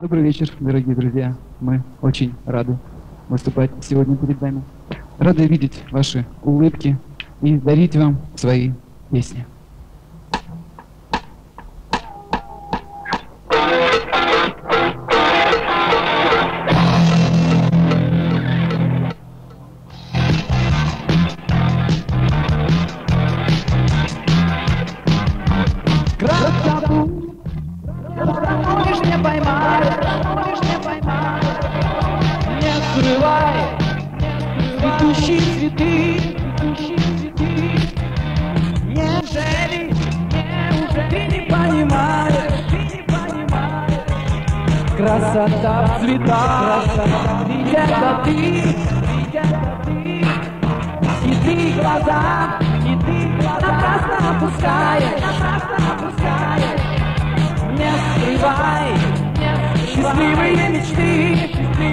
Добрый вечер, дорогие друзья. Мы очень рады выступать сегодня перед вами. Рады видеть ваши улыбки и дарить вам свои песни. Цветущие цветы, неужели ты не понимаешь, красота в цветах, ведь это ты, и ты глаза напрасно опускаешь, не скрывай счастливые мечты.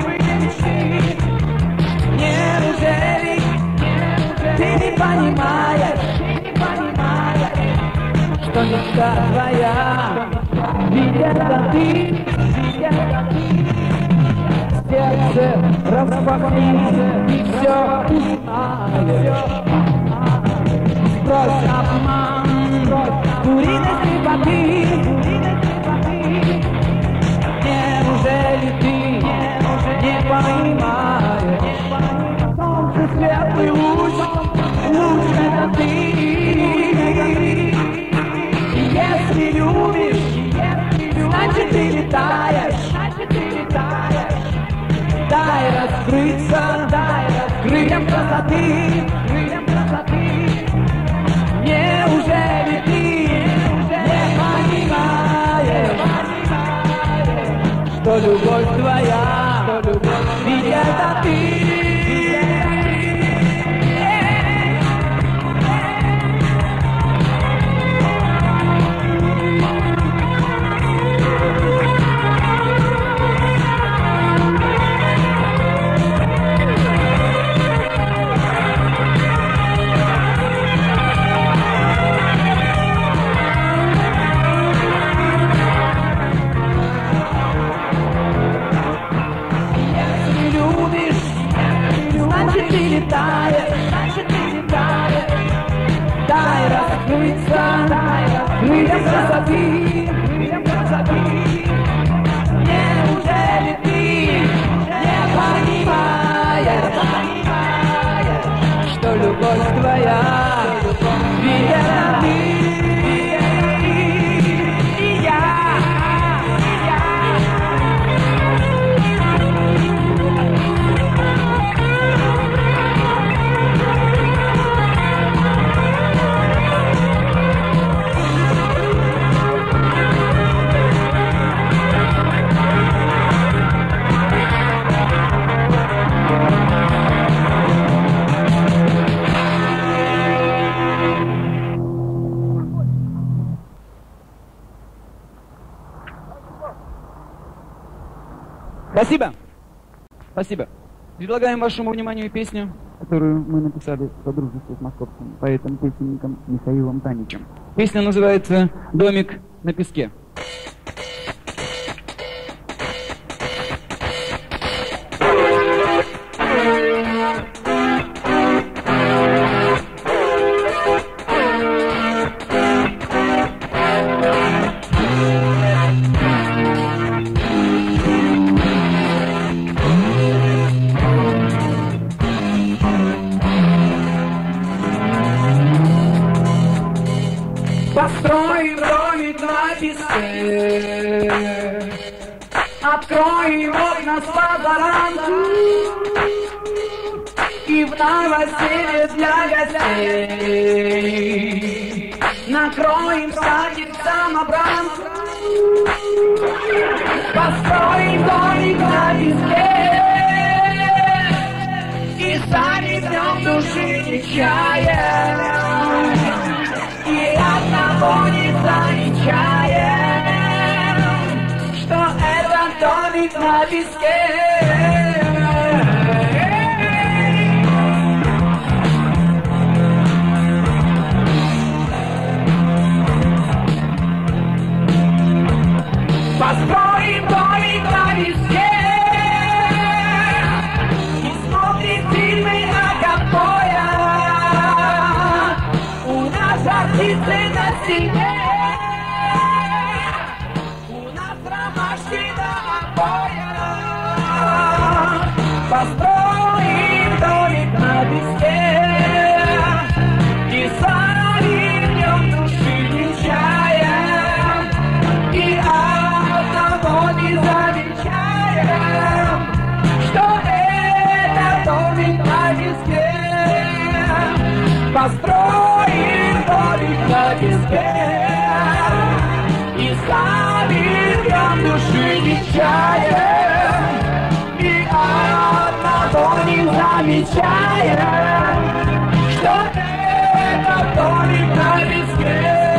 Неужели ты не понимаешь, что мечта твоя, ведь это ты, сердце распахни и все узнаешь. Брось обман, куриной слепоты. Неужели ты не понимаешь? Светлый луч это ты. Если любишь, значит ты летаешь. Дай раскрыться крыльям красоты. Неужели ты не понимаешь, что любовь твоя, ведь это ты. Дай раскрыться крыльям красоты. Неужели ты не понимаешь, что любовь твоя, ведь это ты. Спасибо. Спасибо. Предлагаем вашему вниманию песню, Которую мы написали в содружестве с московским поэтом-песенником Михаилом Таничем. песня называется «Домик на песке». Построим домик на песке, откроем окна с позаранку и в новоселье для гостей накроем скатерть-самобранку. Построим домик на песке и сами днем души не чаем. И одного не замечаем, что это домик на песке. Построим домик на себе. У нас ромашки до обоя. Построим домик на песке и сольем души чаем, и одного не замечаем, что это домик на песке. Построим домик на песке и сольем души чаем, и одного не замечаем, что это домик на песке.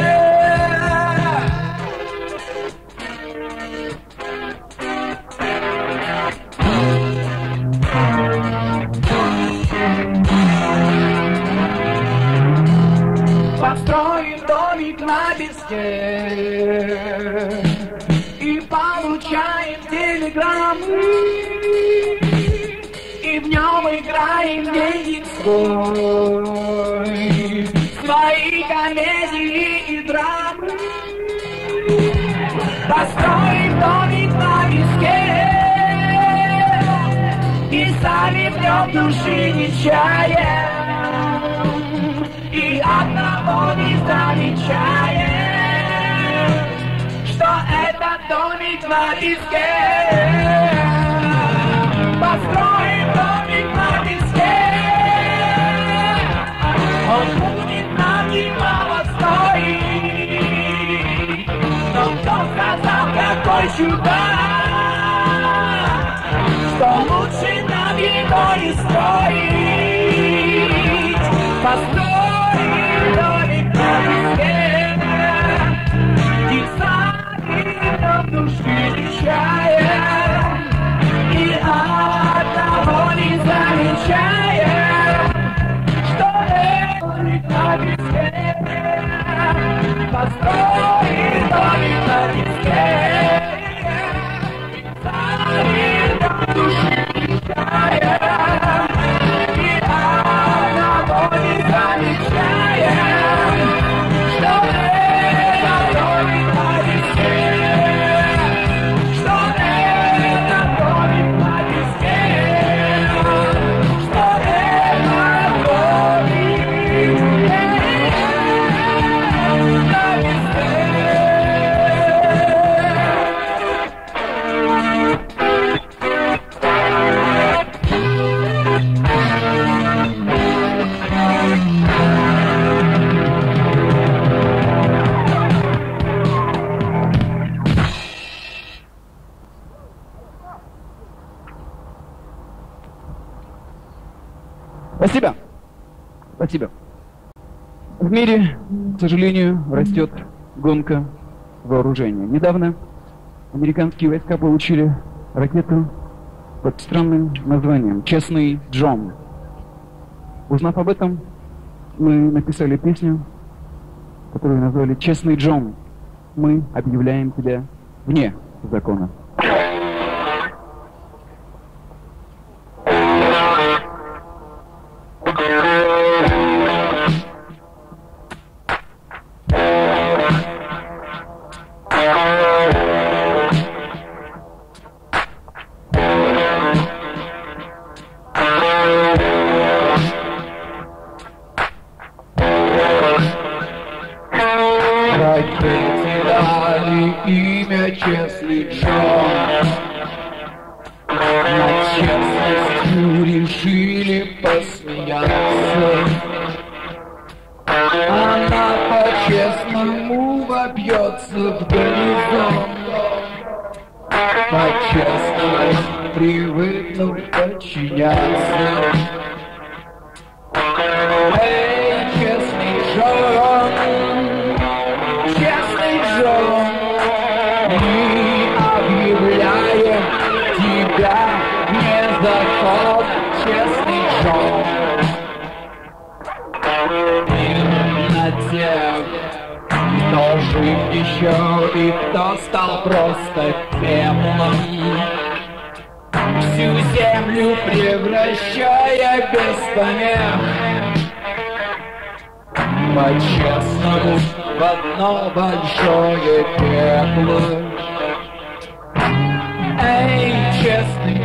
Построим домик на песке и получаем телеграммы, и в нем играем деньги свои комедии и драмы. Построим домик на песке и сами в нем души не чаем, и одного не замечаем, что это домик на песке. Построим домик на песке, он будет нам немало стоить, но кто сказал, какой чудак, что лучше нам его не строить. Построим домик на песке и сами нам души чаем, и одного не замечаем, что это домик на песке. Построим домик на песке и сами нам души чаем, и одного не замечаем, что это домик на песке. Что это домик на песке. Что это домик на песке. Спасибо. Спасибо. В мире, к сожалению, растет гонка вооружения. Недавно американские войска получили ракету под странным названием «Честный Джон». Узнав об этом, мы написали песню, которую назвали «Честный Джон». Мы объявляем тебя вне закона. Ракете дали имя Честный Джон. Над честностью решили посмеяться. Она по-честному вобьется в горизонт. По-честному привыкнув подчиняться. Эй, Честный Джон, Честный Джон, мы объявляем тебя вне закон, Честный Джон. Мир на тех, кто жив еще и кто стал просто пеплом, всю землю превращая без помех. по-честному в одно большое пекло. Эй, честный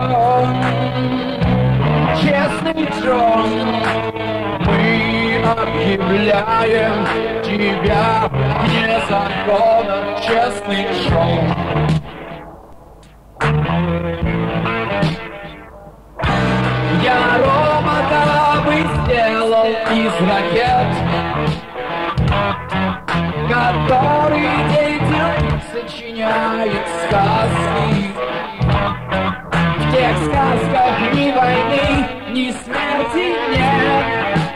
Джон, мы объявляем тебя вне закона, честный Джон. Я робота бы сделал из ракет, который детям сочиняет сказки. В тех сказках ни войны, ни смерти нет,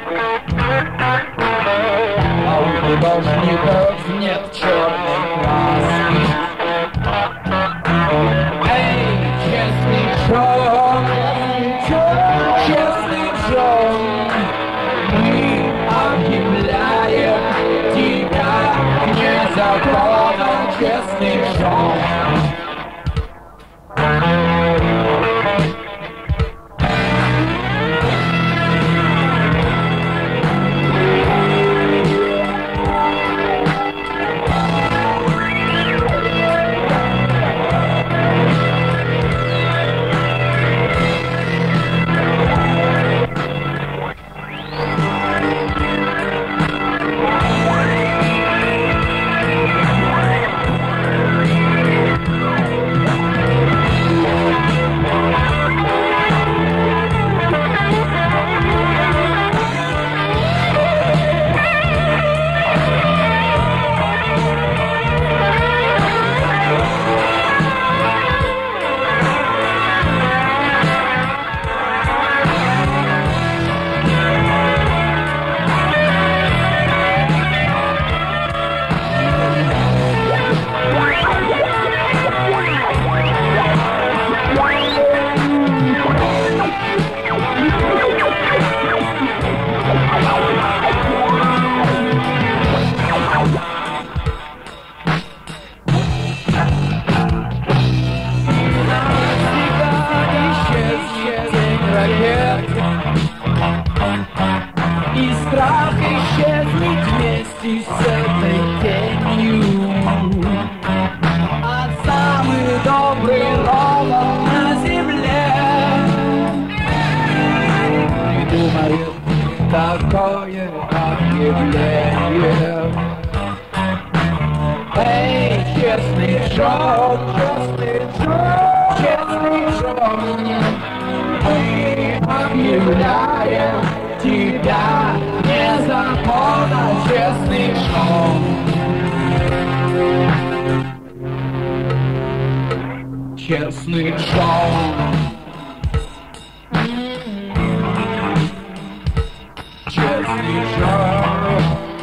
а у художников нет черной краски. Эй, честный Джон, честный Джон, мы объявляем тебя вне закона, честный Джон. И страх исчезнет вместе с этой тенью. А самый добрый робот на земле придумает такое объявление. Эй, честный Джон, честный Джон, мы объявляем тебя вне закона, честный Джон. Честный Джон. Честный Джон.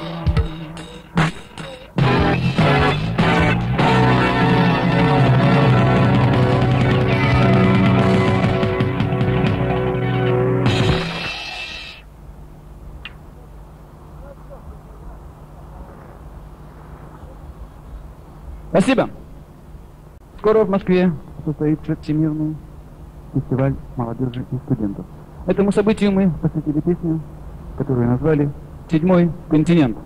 Спасибо. Скоро в Москве состоится Всемирный фестиваль молодежи и студентов. Этому событию мы посвятили песню, которую назвали «Седьмой континент».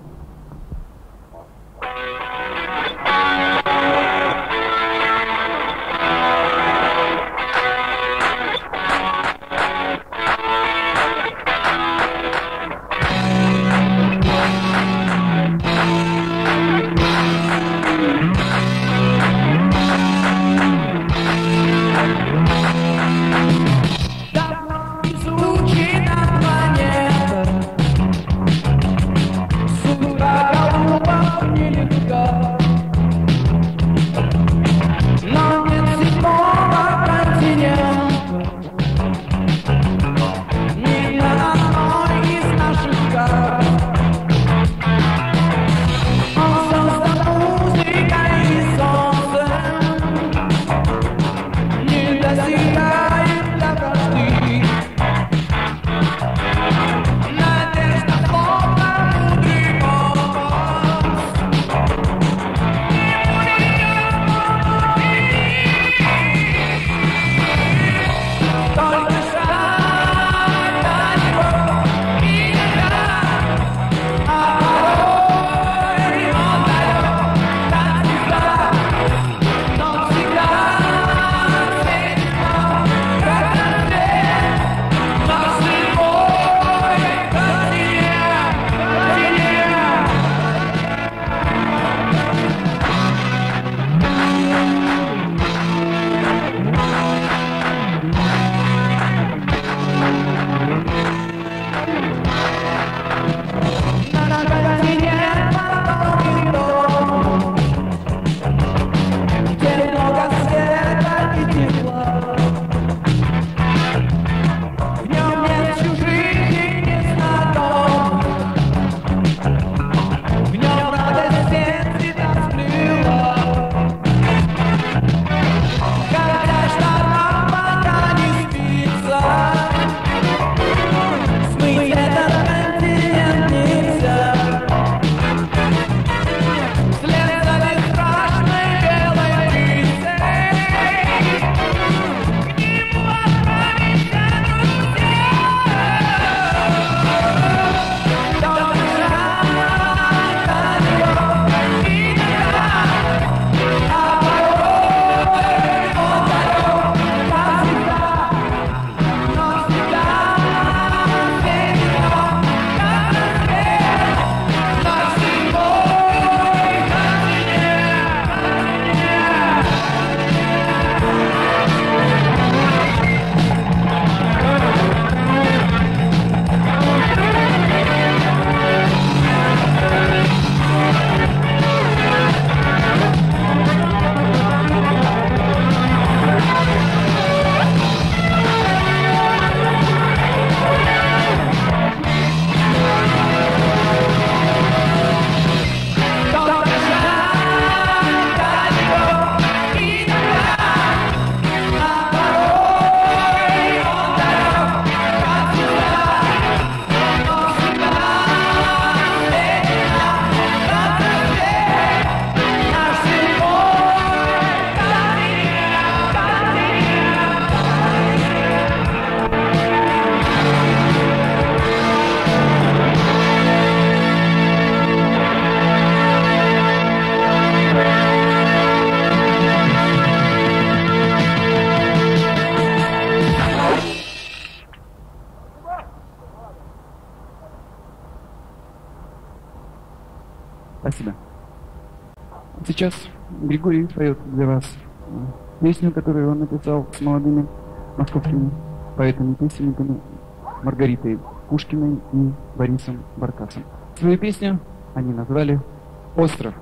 Спасибо. Сейчас Григорий поет для вас песню, которую он написал с молодыми московскими поэтами-песенниками Маргаритой Пушкиной и Борисом Баркасом. Свою песню они назвали «Остров».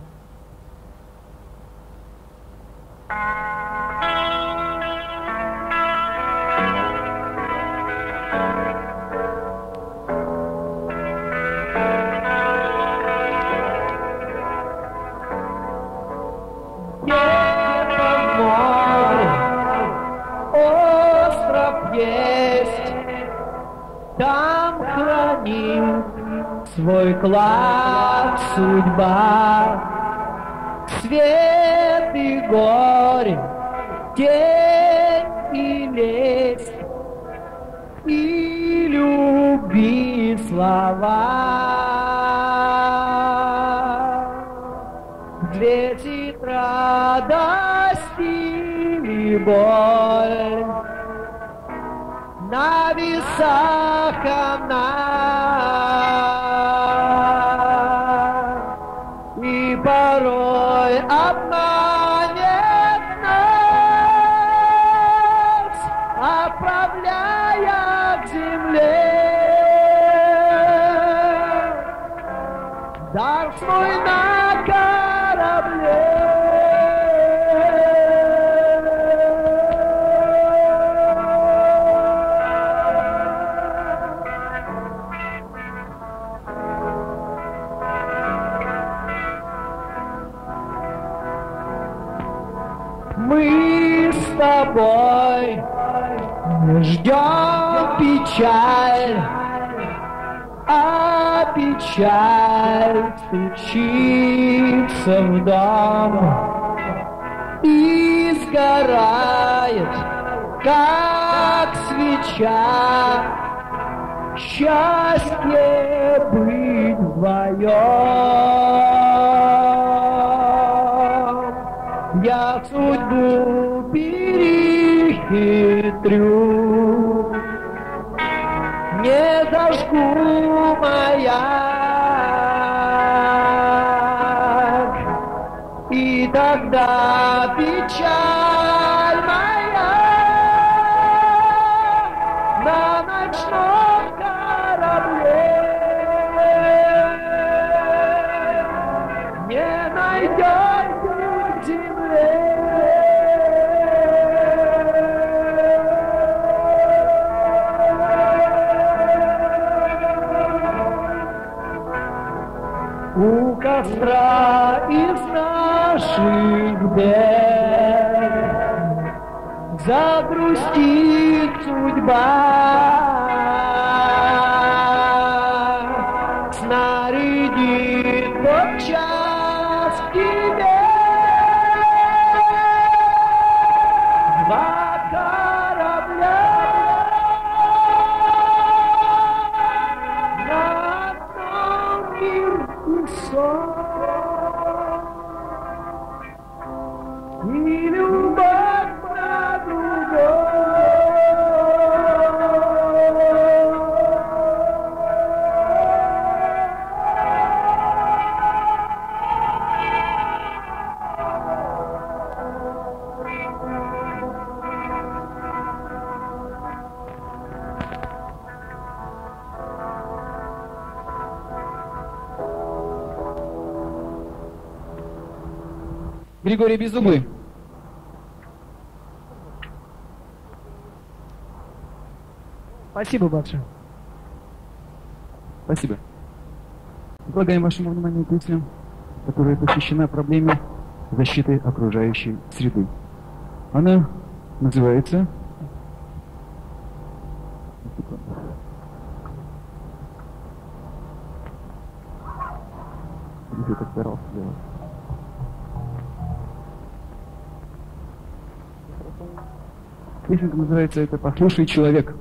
Там хранит свой клад судьба, свет и горе, тень и лесть, и люби слова. Встретит радость или боль, на весах она, и порой обманет нас, отправляя к земле. Дар свой на корабле. Мы с тобой не ждем печаль, а печаль стучится в дом и сгорает, как свеча. Счастье быть вдвоем. Я судьбу перехитрю, не зажгу маяк, и тогда печаль моя на ночном корабле не найдет к земле. У костра из наших бед загрустит судьба, снарядит тот час к тебе два корабля на одном мир и сон, и любовь на другом. Григорий Беззубый. Спасибо большое. Спасибо. Предлагаем вашему вниманию песню, которая посвящена проблеме защиты окружающей среды. Она называется «Я так старался делать». Песенка называется это «Послушай, человек».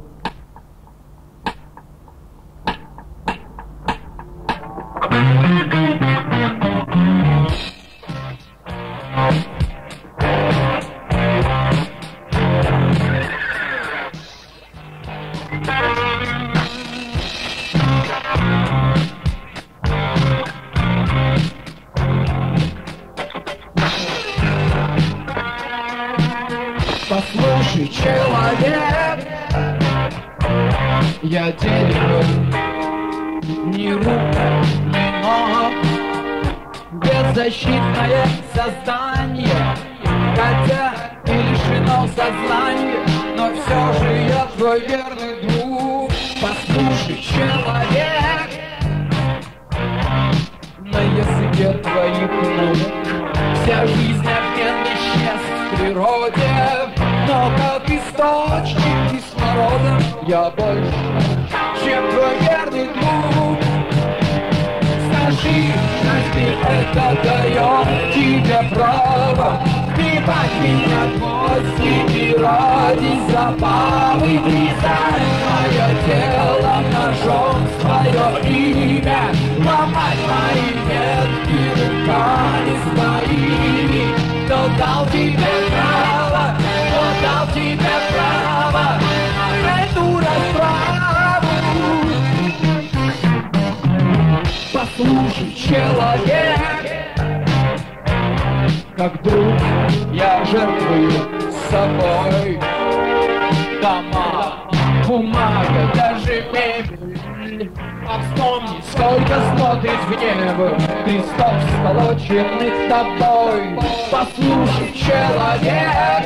Послушай, человек, я дерево, ни рук, ни ног, беззащитное создание, хотя и лишено сознания, но все же я твой верный друг. Послушай, человек, на языке твоих ног вся жизнь обмен веществ в природе, но как источник кислорода я больше, чем твой верный друг. Скажи, разве это дает тебе право сбивать меня гвозди и ради забавы врезать мое тело ножом, свое имя, ломать мои ветки руками своими? Кто дал тебе право, кто дал тебе право на эту расправу? Послушай, человек, как друг я жертвую собой. Дома, бумага, даже мебель. А вспомни, сколько смотрит в небо крестов, сколоченных тобой. Послушай, человек,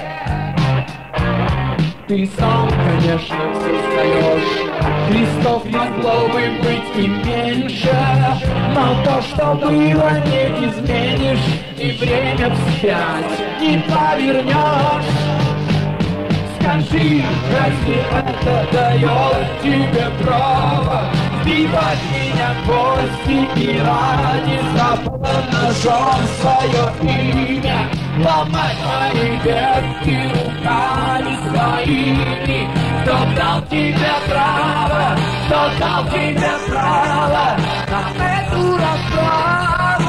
ты сам, конечно, все встаешь. Крестов могло бы быть и меньше, но то, что было, не изменишь, и время вспять не повернешь. Скажи, разве это дает тебе право сбивать меня гвозди и ради забава ножом свое имя, ломать мои ветки руками своими? Кто дал тебе право, кто дал тебе право на эту расправу?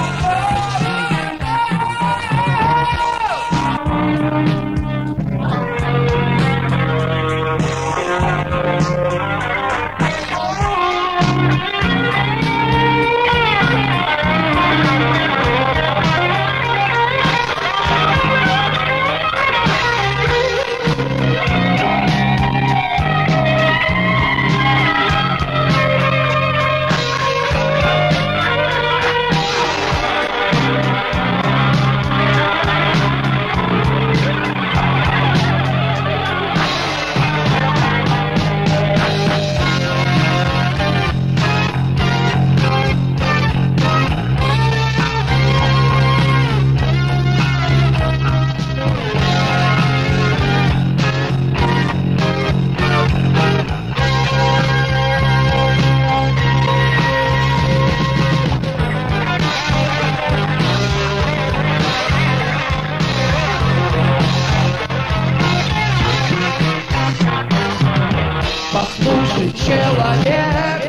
Послушай, человек,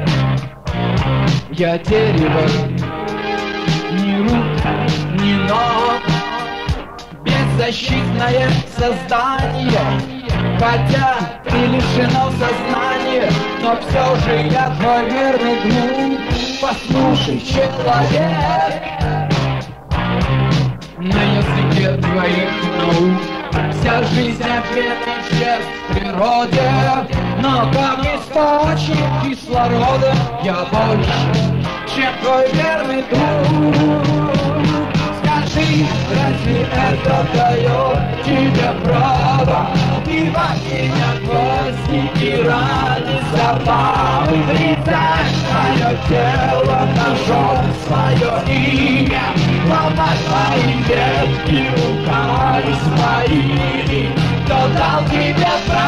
я дерево, ни рук, ни ног, беззащитное создание, хотя и лишено сознания, но все же я твой верный друг. Послушай, человек, на языке твоих наук вся жизнь обмен веществ в природе, но как источник кислорода я больше, чем твой верный друг. Скажи, разве это дает тебе право убивать меня гвозди и ради забавы врезать мое тело ножом, свое имя, ломать мои ветки руками своими? Кто дал тебе право?